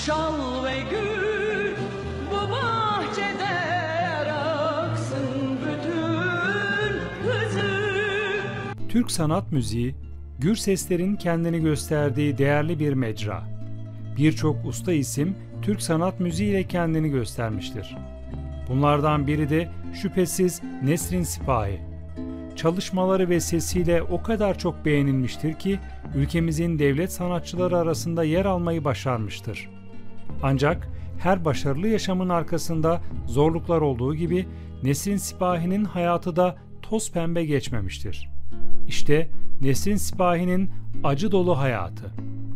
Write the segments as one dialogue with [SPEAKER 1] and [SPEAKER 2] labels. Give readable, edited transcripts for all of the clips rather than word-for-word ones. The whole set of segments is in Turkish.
[SPEAKER 1] şal ve gül bu bahçede yaraksın bütün hızı.
[SPEAKER 2] Türk sanat müziği, gür seslerin kendini gösterdiği değerli bir mecra. Birçok usta isim Türk sanat müziği ile kendini göstermiştir. Bunlardan biri de şüphesiz Nesrin Sipahi. Çalışmaları ve sesiyle o kadar çok beğenilmiştir ki ülkemizin devlet sanatçıları arasında yer almayı başarmıştır. Ancak her başarılı yaşamın arkasında zorluklar olduğu gibi Nesrin Sipahi'nin hayatı da toz pembe geçmemiştir. İşte Nesrin Sipahi'nin acı dolu hayatı.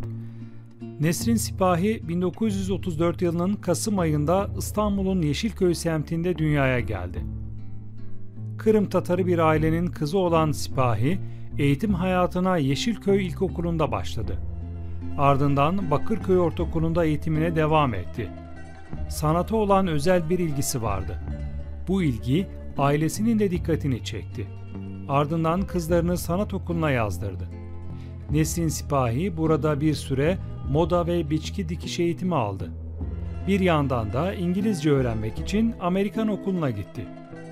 [SPEAKER 2] Nesrin Sipahi 1934 yılının Kasım ayında İstanbul'un Yeşilköy semtinde dünyaya geldi. Kırım Tatarı bir ailenin kızı olan Sipahi, eğitim hayatına Yeşilköy İlkokulu'nda başladı. Ardından Bakırköy Ortaokulu'nda eğitimine devam etti. Sanata olan özel bir ilgisi vardı. Bu ilgi ailesinin de dikkatini çekti. Ardından kızlarını sanat okuluna yazdırdı. Nesrin Sipahi burada bir süre moda ve biçki dikiş eğitimi aldı. Bir yandan da İngilizce öğrenmek için Amerikan okuluna gitti.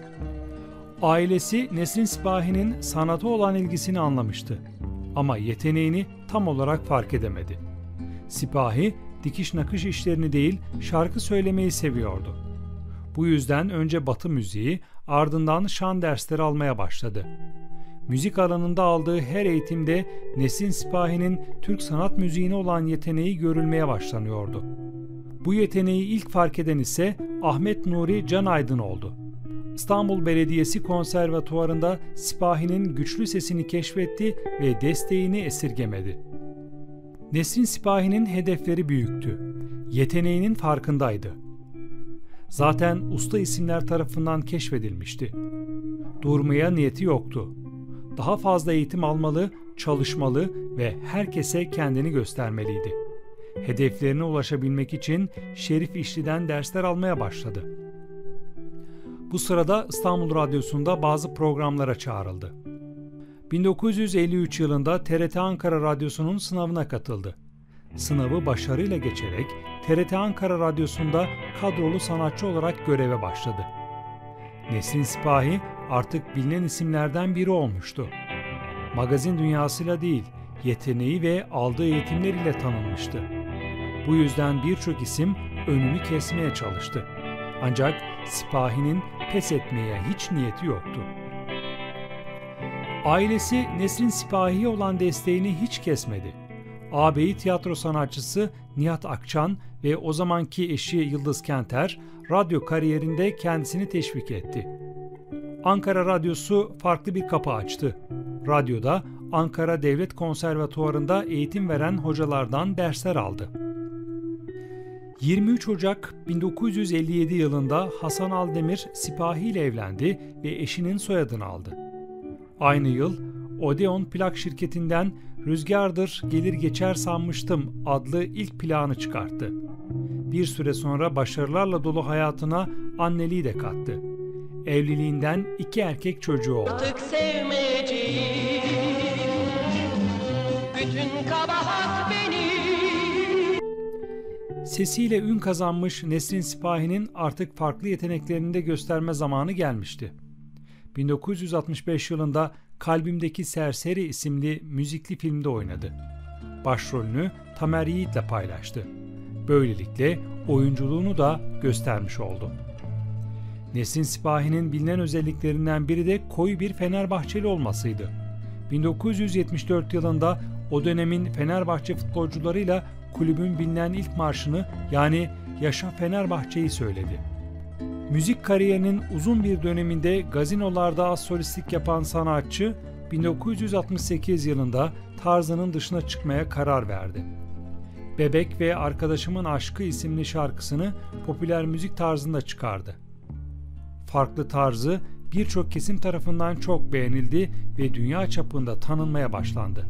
[SPEAKER 2] Ailesi Nesrin Sipahi'nin sanata olan ilgisini anlamıştı. Ama yeteneğini tam olarak fark edemedi. Sipahi, dikiş nakış işlerini değil, şarkı söylemeyi seviyordu. Bu yüzden önce Batı müziği, ardından şan dersleri almaya başladı. Müzik alanında aldığı her eğitimde Nesrin Sipahi'nin Türk sanat müziğine olan yeteneği görülmeye başlanıyordu. Bu yeteneği ilk fark eden ise Ahmet Nuri Canaydın oldu. İstanbul Belediyesi Konservatuvarı'nda Sipahi'nin güçlü sesini keşfetti ve desteğini esirgemedi. Nesrin Sipahi'nin hedefleri büyüktü. Yeteneğinin farkındaydı. Zaten usta isimler tarafından keşfedilmişti. Durmaya niyeti yoktu. Daha fazla eğitim almalı, çalışmalı ve herkese kendini göstermeliydi. Hedeflerine ulaşabilmek için Şerif İşli'den dersler almaya başladı. Bu sırada İstanbul Radyosu'nda bazı programlara çağrıldı. 1953 yılında TRT Ankara Radyosu'nun sınavına katıldı. Sınavı başarıyla geçerek TRT Ankara Radyosu'nda kadrolu sanatçı olarak göreve başladı. Nesrin Sipahi artık bilinen isimlerden biri olmuştu. Magazin dünyasıyla değil, yeteneği ve aldığı eğitimler ile tanınmıştı. Bu yüzden birçok isim önünü kesmeye çalıştı. Ancak Sipahi'nin pes etmeye hiç niyeti yoktu. Ailesi Nesrin Sipahi'ye olan desteğini hiç kesmedi. Ağabeyi tiyatro sanatçısı Nihat Akçan ve o zamanki eşi Yıldız Kenter radyo kariyerinde kendisini teşvik etti. Ankara Radyosu farklı bir kapı açtı. Radyoda Ankara Devlet Konservatuvarı'nda eğitim veren hocalardan dersler aldı. 23 Ocak 1957 yılında Hasan Aldemir Sipahi ile evlendi ve eşinin soyadını aldı. Aynı yıl Odeon Plak şirketinden "Rüzgardır gelir geçer sanmıştım" adlı ilk plağını çıkarttı. Bir süre sonra başarılarla dolu hayatına anneliği de kattı. Evliliğinden 2 erkek çocuğu oldu.
[SPEAKER 1] Artık sevmeyeceğim, bütün kabahat benim.
[SPEAKER 2] Sesiyle ün kazanmış Nesrin Sipahi'nin artık farklı yeteneklerini de gösterme zamanı gelmişti. 1965 yılında Kalbimdeki Serseri isimli müzikli filmde oynadı. Başrolünü Tamer Yiğit'le paylaştı. Böylelikle oyunculuğunu da göstermiş oldu. Nesrin Sipahi'nin bilinen özelliklerinden biri de koyu bir Fenerbahçeli olmasıydı. 1974 yılında o dönemin Fenerbahçe futbolcularıyla kulübün bilinen ilk marşını, yani "Yaşa Fenerbahçe'yi" söyledi. Müzik kariyerinin uzun bir döneminde gazinolarda az solistlik yapan sanatçı 1968 yılında tarzının dışına çıkmaya karar verdi. "Bebek ve Arkadaşımın Aşkı" isimli şarkısını popüler müzik tarzında çıkardı. Farklı tarzı birçok kesim tarafından çok beğenildi ve dünya çapında tanınmaya başlandı.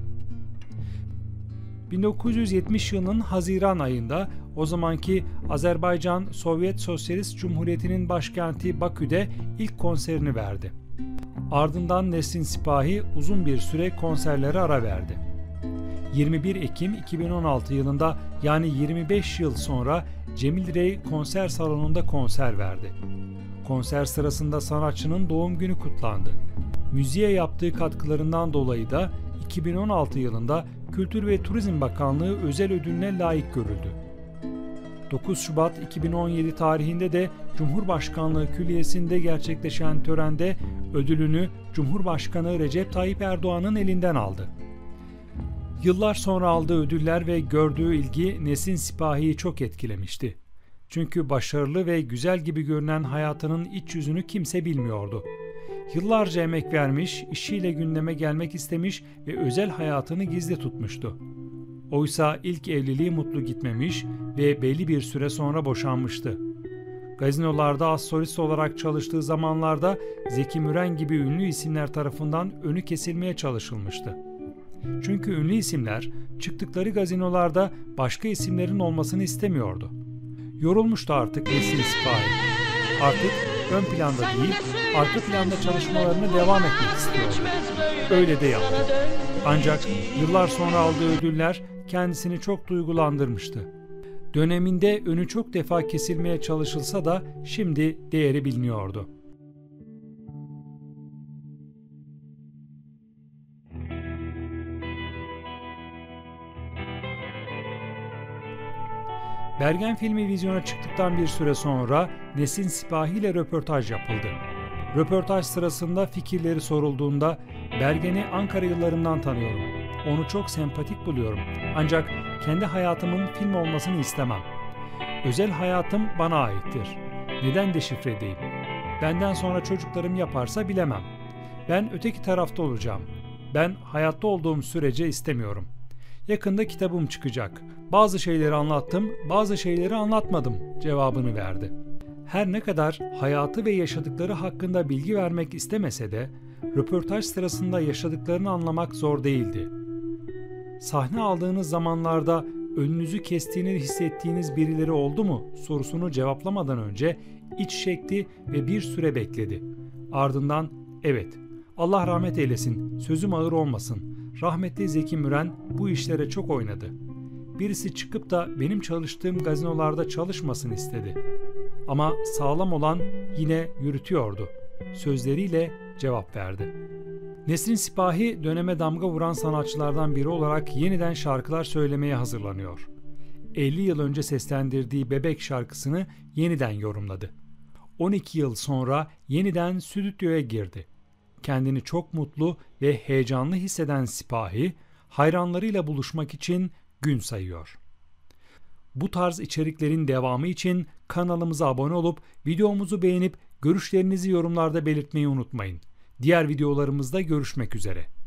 [SPEAKER 2] 1970 yılının Haziran ayında o zamanki Azerbaycan Sovyet Sosyalist Cumhuriyeti'nin başkenti Bakü'de ilk konserini verdi. Ardından Nesrin Sipahi uzun bir süre konserlere ara verdi. 21 Ekim 2016 yılında, yani 25 yıl sonra Cemil Rey konser salonunda konser verdi. Konser sırasında sanatçının doğum günü kutlandı. Müziğe yaptığı katkılarından dolayı da 2016 yılında Kültür ve Turizm Bakanlığı özel ödülüne layık görüldü. 9 Şubat 2017 tarihinde de Cumhurbaşkanlığı Külliyesi'nde gerçekleşen törende ödülünü Cumhurbaşkanı Recep Tayyip Erdoğan'ın elinden aldı. Yıllar sonra aldığı ödüller ve gördüğü ilgi Nesrin Sipahi'yi çok etkilemişti. Çünkü başarılı ve güzel gibi görünen hayatının iç yüzünü kimse bilmiyordu. Yıllarca emek vermiş, işiyle gündeme gelmek istemiş ve özel hayatını gizli tutmuştu. Oysa ilk evliliği mutlu gitmemiş ve belli bir süre sonra boşanmıştı. Gazinolarda az solist olarak çalıştığı zamanlarda Zeki Müren gibi ünlü isimler tarafından önü kesilmeye çalışılmıştı. Çünkü ünlü isimler çıktıkları gazinolarda başka isimlerin olmasını istemiyordu. Yorulmuştu artık Nesrin Sipahi. Artık ön planda değil, arka planda çalışmalarına devam etmek istiyordu. Öyle de yaptı. Ancak yıllar sonra aldığı ödüller kendisini çok duygulandırmıştı. Döneminde önü çok defa kesilmeye çalışılsa da şimdi değeri biliniyordu. Bergen filmi vizyona çıktıktan bir süre sonra Nesrin Sipahi ile röportaj yapıldı. Röportaj sırasında fikirleri sorulduğunda Bergen'i Ankara yıllarından tanıyorum. Onu çok sempatik buluyorum. Ancak kendi hayatımın film olmasını istemem. Özel hayatım bana aittir. Neden deşifre edeyim? Benden sonra çocuklarım yaparsa bilemem. Ben öteki tarafta olacağım. Ben hayatta olduğum sürece istemiyorum. Yakında kitabım çıkacak. Bazı şeyleri anlattım, bazı şeyleri anlatmadım cevabını verdi. Her ne kadar hayatı ve yaşadıkları hakkında bilgi vermek istemese de röportaj sırasında yaşadıklarını anlamak zor değildi. Sahne aldığınız zamanlarda önünüzü kestiğini hissettiğiniz birileri oldu mu sorusunu cevaplamadan önce iç çekti ve bir süre bekledi. Ardından evet, Allah rahmet eylesin, sözüm ağır olmasın. Rahmetli Zeki Müren bu işlere çok oynadı. Birisi çıkıp da benim çalıştığım gazinolarda çalışmasın istedi. Ama sağlam olan yine yürütüyordu. Sözleriyle cevap verdi. Nesrin Sipahi döneme damga vuran sanatçılardan biri olarak yeniden şarkılar söylemeye hazırlanıyor. 50 yıl önce seslendirdiği Bebek şarkısını yeniden yorumladı. 12 yıl sonra yeniden stüdyoya girdi. Kendini çok mutlu ve heyecanlı hisseden Sipahi, hayranlarıyla buluşmak için gün sayıyor. Bu tarz içeriklerin devamı için kanalımıza abone olup videomuzu beğenip görüşlerinizi yorumlarda belirtmeyi unutmayın. Diğer videolarımızda görüşmek üzere.